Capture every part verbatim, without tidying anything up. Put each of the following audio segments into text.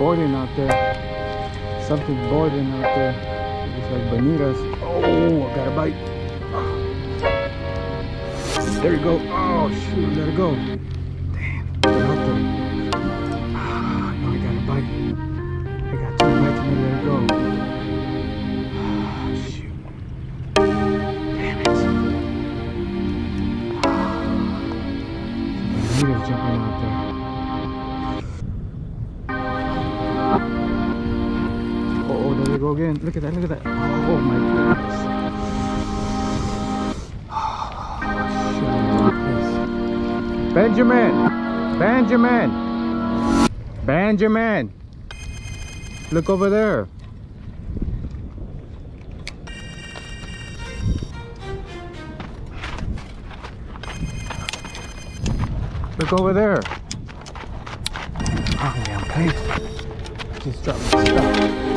boiling out there. Something's boiling out there. It's like bonitas. Oh, I got a bite. There you go. Oh shoot, let it go. Damn, get out there. Ah, no, I got a bite. I got two bites and then let it go. Ah, shoot. Damn it. Ah, bonitas jumping out there. Oh, there they go again. Look at that, look at that. Oh my goodness. Benjamin! Benjamin! Benjamin! Look over there. Look over there. Oh, damn place. Just drop my stuff.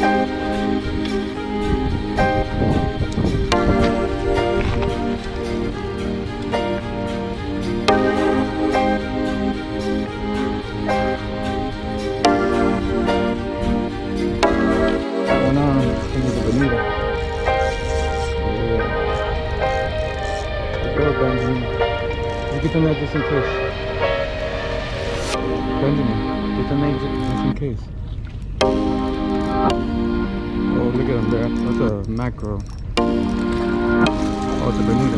Bonita. Yeah. Go, Benjamin. You get the net just in case. Benjamin, get the net just in case. Oh, look at him there. That's a mackerel. Oh, it's a bonita.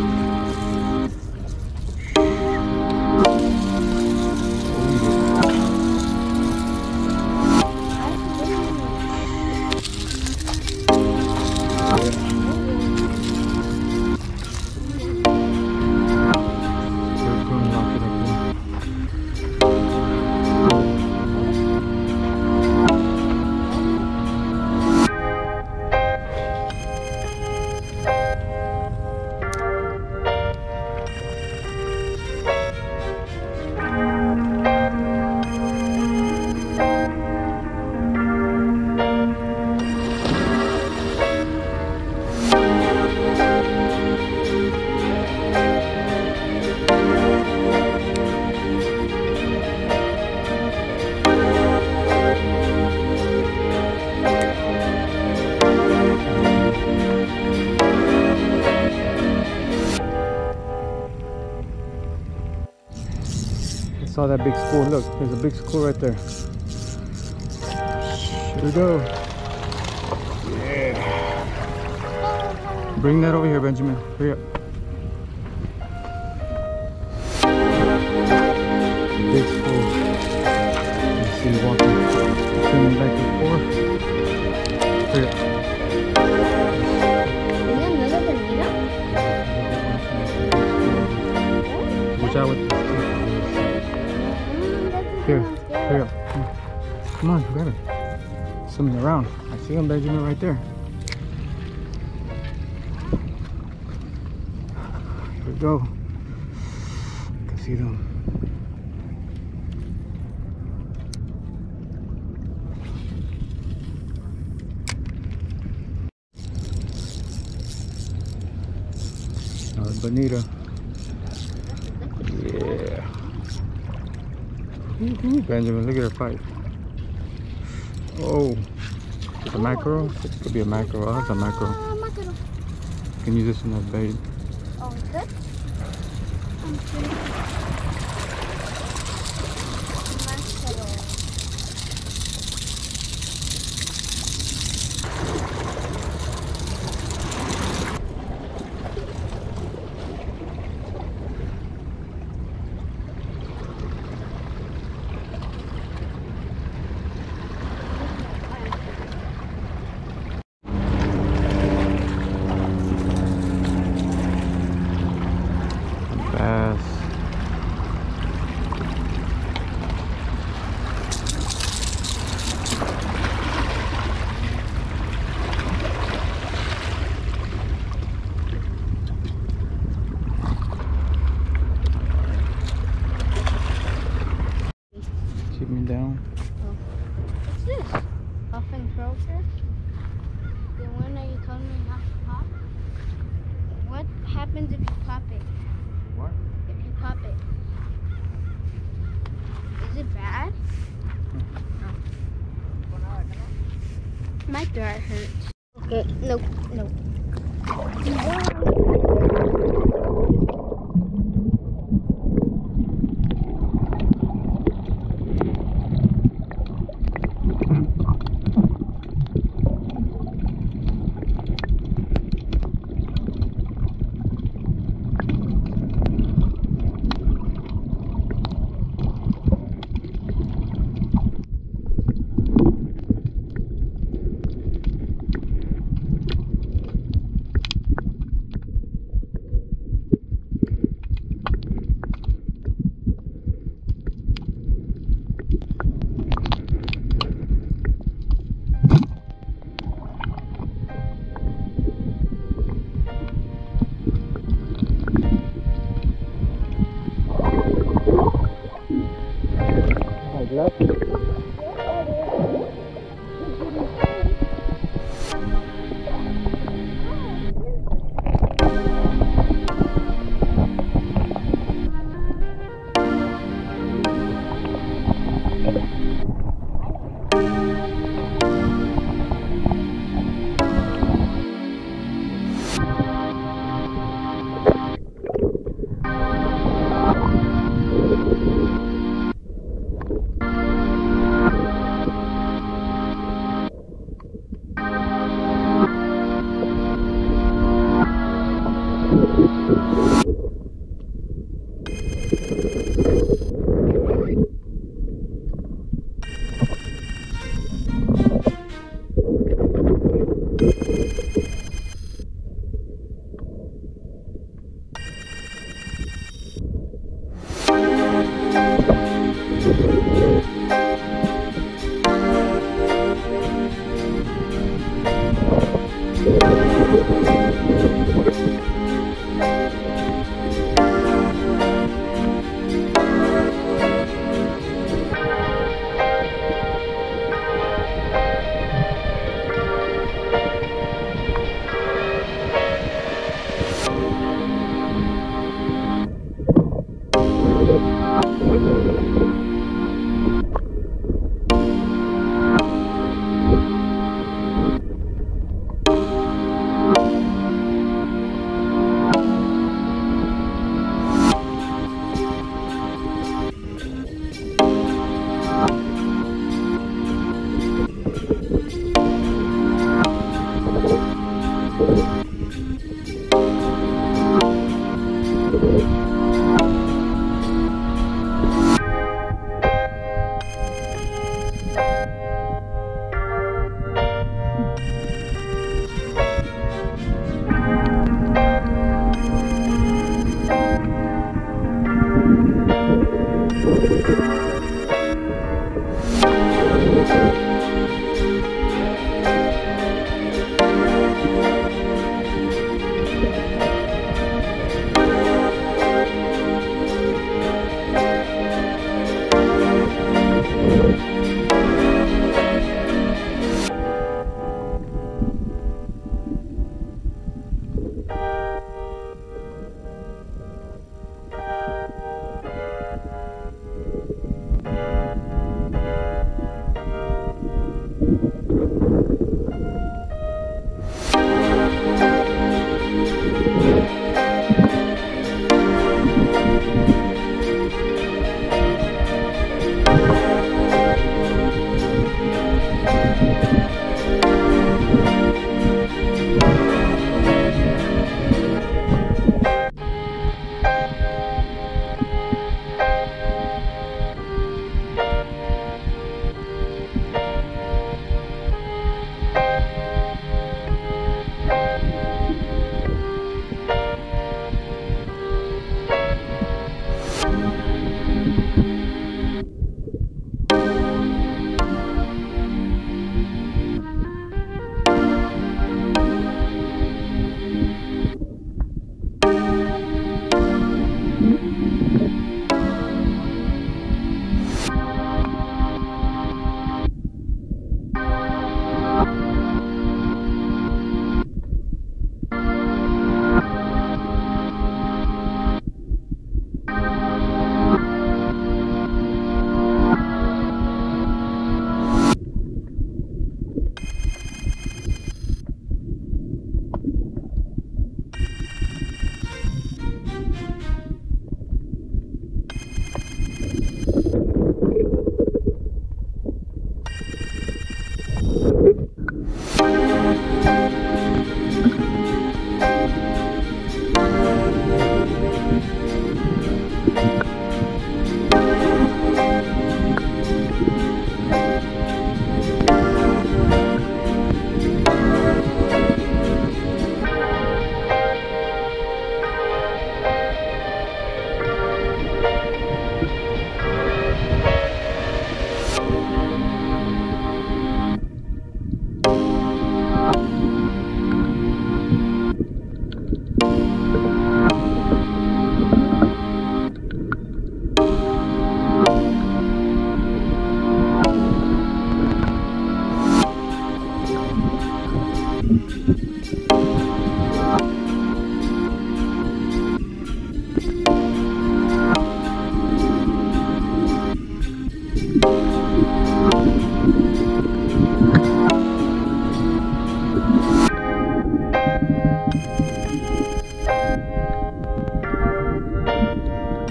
Saw that big school. Look, there's a big school right there. Here we go. Yeah. Bring that over here, Benjamin. Hurry up. Big school. You see you walking, swimming back and forth. Hurry up. Watch out with this. Here, hurry up. Come on, grab it. Swimming around. I see him, Benjamin, right there. Here we go. I can see them. Another bonita. Yeah. Ooh, Benjamin, look at her fight. Oh, it's a mackerel? It could be a mackerel. Oh, that's a mackerel. mackerel. You can use this in that bait. Oh, good? I'm sure. Keep me down. Oh. What's this? Puffin croaker? The one that you told me not to pop? What happens if you pop it? What? If you pop it. Is it bad? Hmm. No. My throat hurts. Okay, nope, nope.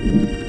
Bye.